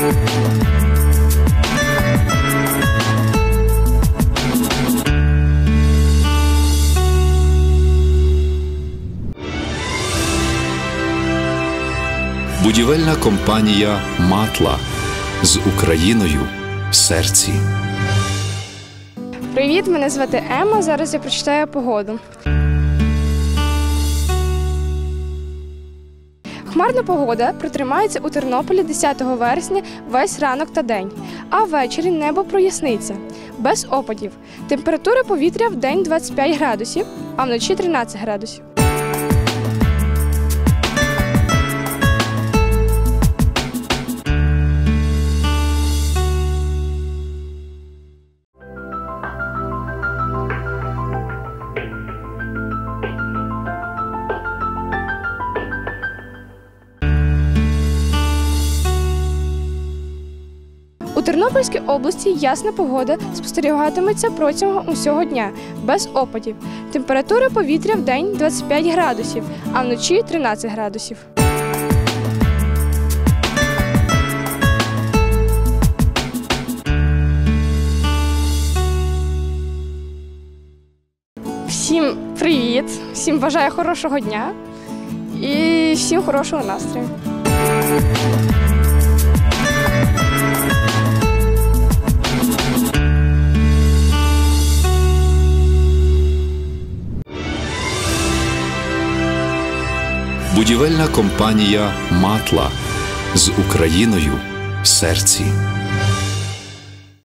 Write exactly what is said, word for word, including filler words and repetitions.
Будівельна компанія «Матла» з Україною в серці. Привіт, мене звати Ема. Зараз я прочитаю погоду. Хмарна погода протримається у Тернополі десятого вересня весь ранок та день, а ввечері небо проясниться, без опадів. Температура повітря в день двадцять п'ять градусів, а вночі тринадцять градусів. У Тернопільській області ясна погода спостерігатиметься протягом усього дня, без опадів. Температура повітря в день двадцять п'ять градусів, а вночі тринадцять градусів. Всім привіт, всім бажаю хорошого дня і всім хорошого настрою. Будівельна компанія «Матла» з Україною в серці.